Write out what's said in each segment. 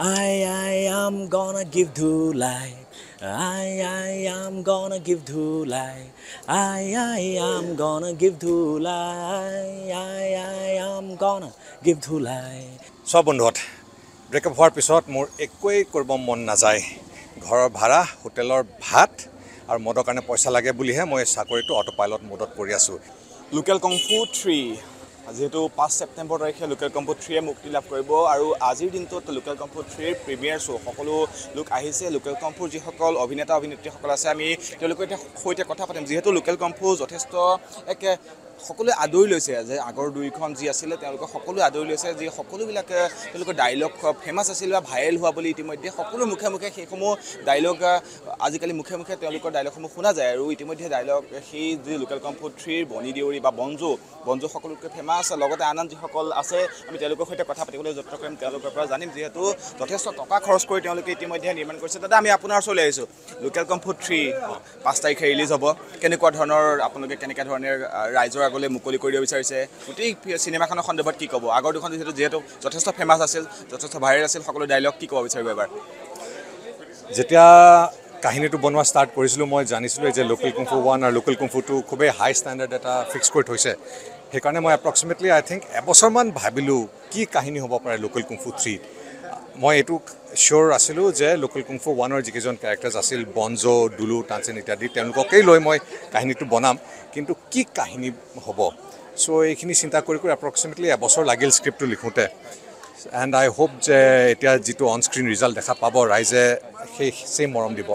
I am gonna give to life. I am gonna give to life. I am gonna give to life. I am gonna give to life. সব বন্ধুত breakup হোৱাৰ পিছত মোৰ একোৱেই কৰিব মন নাযায় ঘৰৰ ভাড়া হোটেলৰ ভাত আৰু মদৰ কাৰণে পইচা লাগে বুলিহে মই চাকৰিটো অটো পাইলট মোডত কৰি আছোঁ লোকেল কংফু 3 যেহেতু 5 সেপ্টেম্বৰ তাৰিখে লোকেল কংফু 3 মুক্তি লাভ কৰিব আৰু আজিৰ দিনটোত লোকেল কংফু 3 প্ৰিমিয়াৰ শ্ব' সকলো লোক আহিছে লোকেল কংফুৰ যিসকল অভিনেতা অভিনেত্ৰীসকল আছে আমি তেওঁলোকৰ সৈতে কথা পাতিম যিহেতু লোকেল কংফু যথেষ্ট এক সকলোৱে আদৰি লৈছে যে আগৰ দুইখন যি আছিলে তেওঁলোকে সকলোৱে আদৰি লৈছে যে সকলোবিলাকে তেওঁলোকৰ ডাইলগ ফেমাছ আছিল বা ভাইৰেল হোৱা বুলি ইতিমধ্যে সকলো মুখে মুখে সেইসমূহ ডাইলগ আজিকালি মুখে মুখে তেওঁলোকৰ ডাইলগসমূহ শুনা যায় আৰু ইতিমধ্যে ডাইলগ সেই যি লোকেল কংফু 3 বনি দেউৰী বা বঞ্জু সকলোতকৈ ফেমাছ লগতে আনন্দ যিসকল আছে আমি তেওঁলোকৰ সৈতে কথা পাতিবলৈ যত্ন কৰিম তেওঁলোকৰ পৰা জানিম যিহেতু যথেষ্ট টকা খৰচ কৰি তেওঁলোকে ইতিমধ্যে নিৰ্মাণ কৰিছে দাদা আমি আপোনাৰ ওচৰলৈ আহিছোঁ লোকেল কংফু 3 5 তাৰিখে ৰিলিজ হ'ব কেনেকুৱা ধৰণৰ আপোনালোকে কেনেকুৱা ধৰণৰ ৰাইজৰ আগলৈ মুকলি কৰি দিব বিচাৰিছে গোটেই চিনেমাখনৰ সন্দৰ্ভত কি ক'ব আগৰ দুখন যিহেতু যথেষ্ট ফেমাছ আছিল যথেষ্ট ভাইৰেল আছিল সকলো ডাইলগ কি ক'ব বিচাৰিব এবাৰ যেতিয়া কাহিনীটো বনোৱা ষ্টাৰ্ট কৰিছিলোঁ মই জানিছিলোঁ যে লোকেল কুংফু 1 আৰু লোকেল কুংফু 2 খুবেই হাই ষ্টেণ্ডাৰ্ড এটা ফিক্স কৰি থৈছে সেইকাৰণে মই এপ্ৰক্সিমেটলি আই থিংক এবছৰমান ভাবিলোঁ কি কাহিনী হ'ব পাৰে লোকেল কুংফু 3 মই এইটো চিয়'ৰ আছিলোঁ যে লোকেল কুংফু 1ৰ যিকেইজন কেৰেক্টাৰ্ছ আছিল বঞ্জো দুলু টানচেন ইত্যাদি তেওঁলোককেই লৈ মই কাহিনীটো বনাম কিন্তু কি কাহিনী হ'ব চ' এইখিনি চিন্তা কৰি এপ্ৰক্সিমেটলি এবছৰ লাগিল স্ক্ৰিপ্টটো লিখোঁতে এণ্ড আই হোপ যে এতিয়া যিটো অন স্ক্ৰীণ ৰিজাল্ট দেখা পাব ৰাইজে সেই মৰম দিব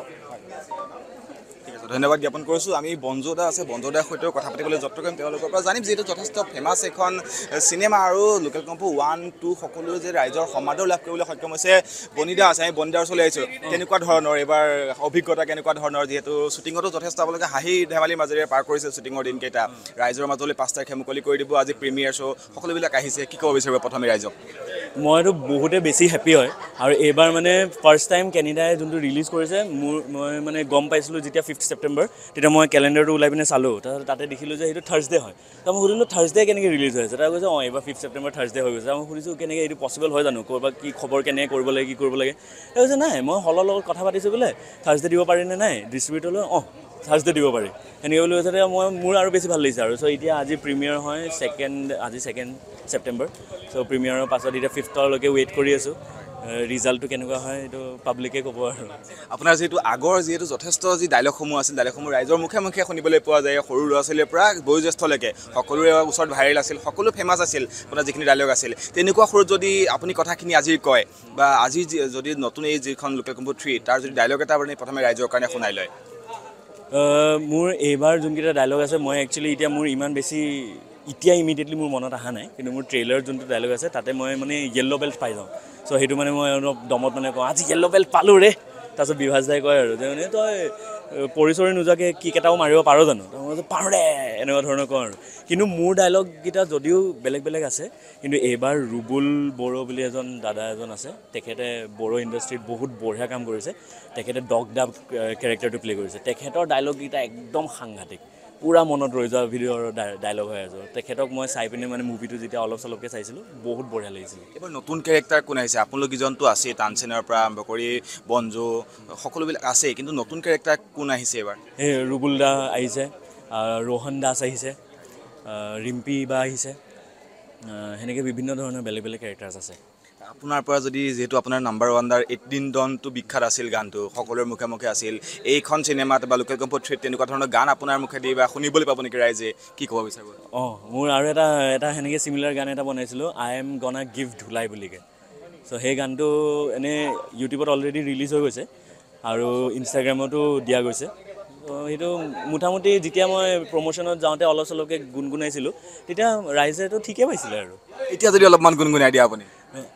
ধন্যবাদ জ্ঞাপন কৰিছোঁ আমি বঞ্জোদা আছে বঞ্জোদাৰ সৈতেও কথা পাতিবলৈ যত্ন কৰিম তেওঁলোকৰ পৰা জানিম যিহেতু যথেষ্ট ফেমাছ এখন চিনেমা আৰু লোকেল কংফু 1, 2 সকলো যে ৰাইজৰ সমাদৰ লাভ কৰিবলৈ সক্ষম হৈছে বনিদা আছে আমি বনিদাৰ ওচৰলৈ আহিছোঁ কেনেকুৱা ধৰণৰ এইবাৰ অভিজ্ঞতা কেনেকুৱা ধৰণৰ যিহেতু শ্বুটিঙতো যথেষ্ট আপোনালোকে হাঁহি ধেমালিৰ মাজেৰে পাৰ কৰিছে শ্বুটিঙৰ দিনকেইটা ৰাইজৰ মাজলৈ 5 তাৰিখে মুকলি কৰি দিব আজি প্ৰিমিয়াৰ শ্ব' সকলোবিলাক আহিছে কি ক'ব বিচাৰিব প্ৰথমে ৰাইজক মইতো বহুতে বেছি হেপী হয় আৰু এইবাৰ মানে ফাৰ্ষ্ট টাইম কেনেডাই যোনটো ৰিলিজ কৰিছে মই মানে গম পাইছিলোঁ যেতিয়া 5 ছেপ্টেম্বৰ তেতিয়া মই কেলেণ্ডাৰটো ওলাই পিনে চালোঁ তাৰপিছত তাতে দেখিলোঁ যে সেইটো থাৰ্ছডে হয় তো মই সুধিলোঁ থাৰ্ছডে কেনেকৈ ৰিলিজ হৈ আছে তাৰ কৈছে এইবাৰ 5 ছেপ্টেম্বৰ থাৰ্ছডে হৈ গৈছে মই সুধিছোঁ কেনেকৈ এইটো পচিবল হয় জানো ক'ৰবাত কি খবৰ কেনেকৈ কৰিব লাগে কি কৰিব লাগে তাৰ কৈছে নাই মই হলৰ লগত কথা পাতিছোঁ বোলে থাৰ্ছডে দিব পাৰিনে নাই ডিষ্ট্ৰিবিউটৰলৈ থাৰ্ছডে দিব পাৰি সেনেকৈ বুলি কৈছে মোৰ আৰু বেছি ভাল লাগিছে আৰু চ' এতিয়া আজি প্ৰিমিয়াৰ হয় আজি 2 ছেপ্টেম্বৰ চ' প্ৰিমিয়াৰৰ পাছত এতিয়া 5লৈকে ৱেইট কৰি আছোঁ ৰিজাল্টটো কেনেকুৱা হয় এইটো পাব্লিকে ক'ব আৰু আপোনাৰ যিহেতু যথেষ্ট যি ডাইলগসমূহ আছিল ডাইলগসমূহ ৰাইজৰ মুখে মুখে শুনিবলৈ পোৱা যায় সৰু ল'ৰা ছোৱালীৰ পৰা বয়োজ্যেষ্ঠলৈকে সকলোৰে ওচৰত ভাইৰেল আছিল সকলো ফেমাছ আছিল আপোনাৰ যিখিনি ডাইলগ আছিল তেনেকুৱা সৰুত যদি আপুনি কথাখিনি আজিৰ কয় বা আজি যদি নতুন এই যিখন লোকেল কংফু 3 তাৰ যদি ডাইলগ এটা আপুনি প্ৰথমে ৰাইজৰ কাৰণে শুনাই লয় মোৰ এইবাৰ যোনকেইটা ডাইলগ আছে মই একচুৱেলি এতিয়া মোৰ ইমান বেছি এতিয়া ইমিডিয়েটলি মোৰ মনত অহা নাই কিন্তু মোৰ ট্ৰেইলাৰ যোনটো ডাইলগ আছে তাতে মই মানে য়েল্ল' বেল্ট পাই যাওঁ চ' সেইটো মানে মই অলপ দমত মানে কওঁ আজি য়েল্ল' বেল্ট পালোঁ ৰে তাৰপিছত বিভাস দাই কয় আৰু যে মানে তই পৰিচয় নোযোৱাকৈ কিক এটাও মাৰিব পাৰ জানো তো মই পাৰোঁ দে এনেকুৱা ধৰণৰ কওঁ আৰু কিন্তু মোৰ ডাইলগকেইটা যদিও বেলেগ বেলেগ আছে কিন্তু এইবাৰ ৰুবুল বড়ো বুলি এজন দাদা এজন আছে তেখেতে বড়ো ইণ্ডাষ্ট্ৰীত বহুত বঢ়িয়া কাম কৰিছে তেখেতে ডগ ডাব কেৰেক্টাৰটো প্লে' কৰিছে তেখেতৰ ডাইলগকেইটা একদম সাংঘাতিক পুৰা মনত ৰৈ যোৱা ভিডিঅ'ৰ ডাইলগ হৈ আছে তেখেতক মই চাই পিনে মানে মুভিটো যেতিয়া অলপ চলপকৈ চাইছিলোঁ বহুত বঢ়িয়া লাগিছিল এইবাৰ নতুন কেৰেক্টাৰ কোন আহিছে আপোনালোক কিজনটো আছেই টানচেনৰ পৰা আৰম্ভ কৰি বঞ্জু সকলোবিলাক আছেই কিন্তু নতুন কেৰেক্টাৰ কোন আহিছে এইবাৰ এই ৰুবুল দা আহিছে ৰোহন দাস আহিছে ৰিম্পী বা আহিছে সেনেকৈ বিভিন্ন ধৰণৰ বেলেগ বেলেগ কেৰেক্টাৰ্ছ আছে আপোনাৰ পৰা যদি যিহেতু আপোনাৰ নাম্বাৰ 1 18 ডনটো বিখ্যাত আছিল গানটো সকলোৰে মুখে মুখে আছিল এইখন চিনেমাত বা লোকেল কংফু 3 তেনেকুৱা ধৰণৰ গান আপোনাৰ মুখেদি বা শুনিবলৈ পাব নেকি ৰাইজে কি ক'ব বিচাৰিব মোৰ আৰু এটা সেনেকৈ চিমিলাৰ গান এটা বনাইছিলোঁ আই এম গনা গিভ ধুলাই বুলিকৈ চ' সেই গানটো এনেই ইউটিউবত অলৰেডি ৰিলিজ হৈ গৈছে আৰু ইনষ্টাগ্ৰামতো দিয়া গৈছে সেইটো মোটামুটি যেতিয়া মই প্ৰমোশ্যনত যাওঁতে অলপ চলপকৈ গুণগুণাইছিলোঁ তেতিয়া ৰাইজেতো ঠিকে পাইছিলে আৰু এতিয়া যদি অলপমান গুণগুণাই দিয়া আপুনি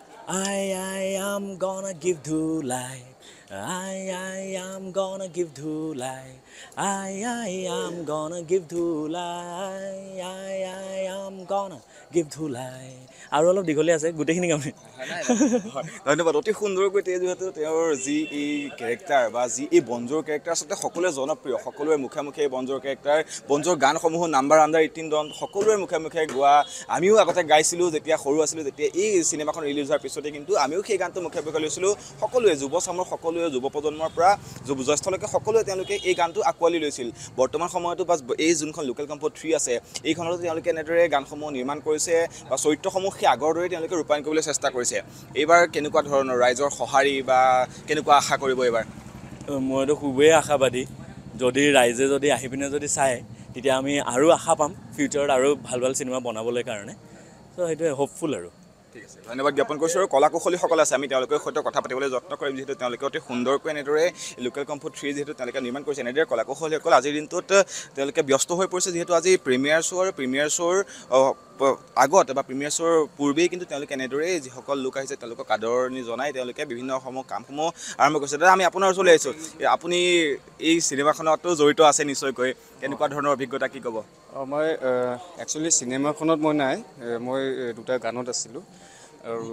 I am gonna give to life. I am gonna give to life. I am gonna give to life. I am gonna give to life. আৰু অলপ দীঘলীয়া আছে গোটেইখিনি কাম ধন্যবাদ অতি সুন্দৰকৈ যিহেতু তেওঁৰ যি এই কেৰেক্টাৰ বা যি এই বনজোৰ কেৰেক্টাৰ আচলতে সকলোৱে জনপ্ৰিয় সকলোৰে মুখে মুখে এই বনজোৰ কেৰেক্টাৰ বনজোৰ গানসমূহ নাম্বাৰ আণ্ডাৰ 18 ডন সকলোৰে মুখে মুখে গোৱা আমিও আগতে গাইছিলোঁ যেতিয়া সৰু আছিলোঁ যেতিয়া এই চিনেমাখন ৰিলিজ হোৱাৰ পিছতে কিন্তু আমিও সেই গানটো মুখে মুখে লৈছিলোঁ সকলোৱে যুৱ চামৰ সকলোৱে যুৱ প্ৰজন্মৰ পৰা জ্যেষ্ঠলৈকে সকলোৱে তেওঁলোকে এই গানটো আঁকোৱালি লৈছিল বৰ্তমান সময়তো বা এই যোনখন লোকেল কম্প'জ 3 আছে এইখনতো তেওঁলোকে এনেদৰে গানসমূহ নিৰ্মাণ কৰিছে বা চৰিত্ৰসমূহ সেই আগৰ দৰে তেওঁলোকে ৰূপায়ণ কৰিবলৈ চেষ্টা কৰিছে এইবাৰ কেনেকুৱা ধৰণৰ ৰাইজৰ সঁহাৰি বা কেনেকুৱা আশা কৰিব এইবাৰ মইতো খুবেই আশাবাদী যদি ৰাইজে যদি আহি পিনে যদি চায় তেতিয়া আমি আৰু আশা পাম ফিউচাৰত আৰু ভাল ভাল চিনেমা বনাবলৈ কাৰণে চ' সেইটোৱে হোপফুল আৰু ঠিক আছে ধন্যবাদ জ্ঞাপন কৰিছোঁ আৰু কলাকুশলীসকল আছে আমি তেওঁলোকৰ সৈতে কথা পাতিবলৈ যত্ন কৰিম যিহেতু তেওঁলোকে অতি সুন্দৰকৈ এনেদৰে লোকেল কম্প'জ 3 যিহেতু তেওঁলোকে নিৰ্মাণ কৰিছে এনেদৰে কলাকুশলীসকল আজিৰ দিনটোত তেওঁলোকে ব্যস্ত হৈ পৰিছে যিহেতু আজি প্ৰিমিয়াৰ শ্ব' আৰু প্ৰিমিয়াৰ শ্ব'ৰ আগত বা প্ৰিমিয়াৰ শ্ব'ৰ পূৰ্বেই কিন্তু তেওঁলোকে এনেদৰে যিসকল লোক আহিছে তেওঁলোকক আদৰণি জনাই তেওঁলোকে বিভিন্ন কামসমূহ আৰম্ভ কৰিছে দাদা আমি আপোনাৰ ওচৰলৈ আহিছোঁ আপুনি এই চিনেমাখনতো জড়িত আছে নিশ্চয়কৈ কেনেকুৱা ধৰণৰ অভিজ্ঞতা কি ক'ব মই একচুৱেলি চিনেমাখনত মই নাই মই দুটা গানত আছিলোঁ আৰু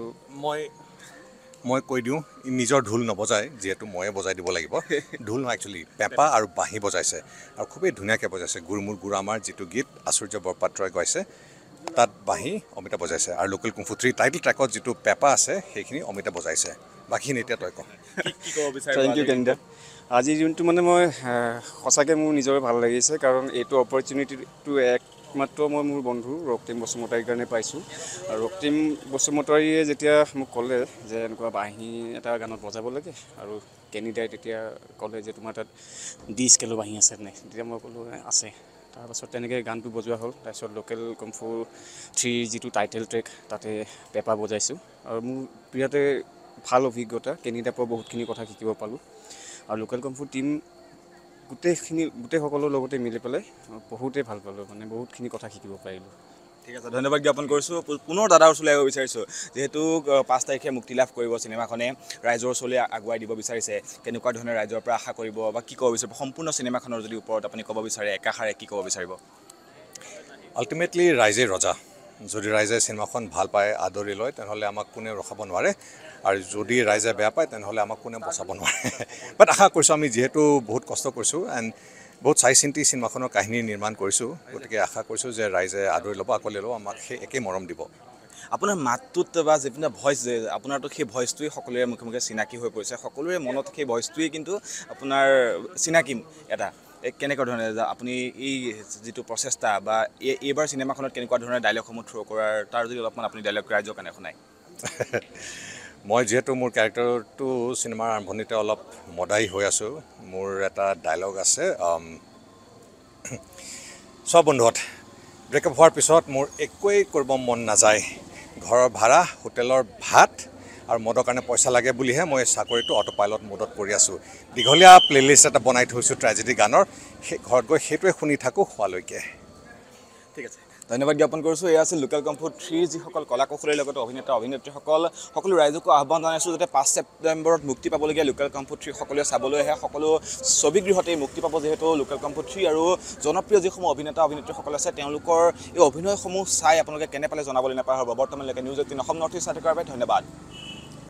মই কৈ দিওঁ নিজৰ ঢোল নবজায় যিহেতু ময়ে বজাই দিব লাগিব ঢোল নহয় একচুৱেলি পেঁপা আৰু বাঁহী বজাইছে আৰু খুবেই ধুনীয়াকৈ বজাইছে গুৰমুৰ গুৰামাৰ যিটো গীত আশ্চৰ্য বৰপাত্ৰই গাইছে তাত বাঁহী অমিতা বজাইছে আৰু লোকেল কুমফু 3 টাইটেল ট্ৰেকত যিটো পেঁপা আছে সেইখিনি অমিতা বজাইছে বাকীখিনি এতিয়া তই কওঁ কি ক'ব বিচাৰে থেংক ইউ কেণ্ডিডা আজি যোনটো মানে মই সঁচাকৈ মোৰ নিজৰে ভাল লাগিছে কাৰণ এইটো অপৰচুনিটিটো একমাত্ৰ মই মোৰ বন্ধু ৰক্তিম বসুমতাৰীৰ কাৰণে পাইছোঁ আৰু ৰক্তিম বসুমতাৰীয়ে যেতিয়া মোক ক'লে যে এনেকুৱা বাঁহী এটা গানত বজাব লাগে আৰু কেনিডাই তেতিয়া ক'লে যে তোমাৰ তাত 20 স্কেলৰ বাঁহী আছে নে তেতিয়া মই ক'লোঁ আছে তাৰপাছত তেনেকৈ গানটো বজোৱা হ'ল তাৰপিছত লোকেল কম্ফু 3 যিটো টাইটেল ট্ৰেক তাতে পেঁপা বজাইছোঁ আৰু মোৰ বিৰাটে ভাল অভিজ্ঞতা কেনিডাৰ পৰা বহুতখিনি কথা শিকিব পালোঁ আৰু লোকেল কম্ফু টীম গোটেইসকলৰ লগতে মিলি পেলাই বহুতেই ভাল পালোঁ মানে বহুতখিনি কথা শিকিব পাৰিলোঁ ঠিক আছে ধন্যবাদ জ্ঞাপন কৰিছোঁ পুনৰ দাদাৰ ওচৰলৈ আহিব বিচাৰিছোঁ যিহেতু 5 তাৰিখে মুক্তি লাভ কৰিব চিনেমাখনে ৰাইজৰ ওচৰলৈ আগুৱাই দিব বিচাৰিছে কেনেকুৱা ধৰণে ৰাইজৰ পৰা আশা কৰিব বা কি ক'ব বিচাৰিব সম্পূৰ্ণ চিনেমাখনৰ যদি ওপৰত আপুনি ক'ব বিচাৰে একাষাৰে কি ক'ব বিচাৰিব আল্টিমেটলি ৰাইজে ৰজা যদি ৰাইজে চিনেমাখন ভাল পায় আদৰি লয় তেনেহ'লে আমাক কোনেও ৰখাব নোৱাৰে আৰু যদি ৰাইজে বেয়া পায় তেনেহ'লে আমাক কোনেও বচাব নোৱাৰে বাট আশা কৰিছোঁ আমি যিহেতু বহুত কষ্ট কৰিছোঁ এণ্ড বহুত চাই চিন্তি চিনেমাখনৰ কাহিনী নিৰ্মাণ কৰিছোঁ গতিকে আশা কৰিছোঁ যে ৰাইজে আদৰি ল'ব আকোৱালি ল'ব আমাক সেই একেই মৰম দিব আপোনাৰ মাতটোত বা যিবিলাক ভইচ যে আপোনাৰতো সেই ভইচটোৱে সকলোৰে মুখে মুখে চিনাকি হৈ পৰিছে সকলোৰে মনত সেই ভইচটোৱে কিন্তু আপোনাৰ চিনাকি এটা কেনেকুৱা ধৰণে আপুনি এই যিটো প্ৰচেষ্টা বা এইবাৰ চিনেমাখনত কেনেকুৱা ধৰণে ডাইলগসমূহ থ্ৰ' কৰাৰ তাৰ যদি অলপমান আপুনি ডাইলগ ৰাইজৰ কাৰণে শুনায় মই যিহেতু মোৰ কেৰেক্টাৰটো চিনেমাৰ আৰম্ভণিতে অলপ মদাহী হৈ আছোঁ মোৰ এটা ডাইলগ আছে চব বন্ধুত ব্ৰেকআপ হোৱাৰ পিছত মোৰ একোৱেই কৰিব মন নাযায় ঘৰৰ ভাড়া হোটেলৰ ভাত আৰু মদৰ কাৰণে পইচা লাগে বুলিহে মই চাকৰিটো অটো পাইলট মোডত কৰি আছোঁ দীঘলীয়া প্লে'লিষ্ট এটা বনাই থৈছোঁ ট্ৰেজেডি গানৰ সেই ঘৰত গৈ সেইটোৱে শুনি থাকোঁ শোৱালৈকে ঠিক আছে ধন্যবাদ জ্ঞাপন কৰিছোঁ এয়া আছিল লোকেল কম্ফু 3 যিসকল কলাকুশলীৰ লগতে অভিনেতা অভিনেত্ৰীসকল সকলো ৰাইজকো আহ্বান জনাইছোঁ যাতে 5 ছেপ্টেম্বৰত মুক্তি পাবলগীয়া লোকেল কম্ফু 3 সকলোৱে চাবলৈ আহে সকলো ছবিগৃহতেই মুক্তি পাব যিহেতু লোকেল কম্ফু 3 আৰু জনপ্ৰিয় যিসমূহ অভিনেতা অভিনেত্ৰীসকল আছে তেওঁলোকৰ এই অভিনয়সমূহ চাই আপোনালোকে কেনে পালে জনাবলৈ নাপাহৰিব বৰ্তমানলৈকে নিউজ 18 অসম নৰ্থ ইষ্ট ধন্যবাদ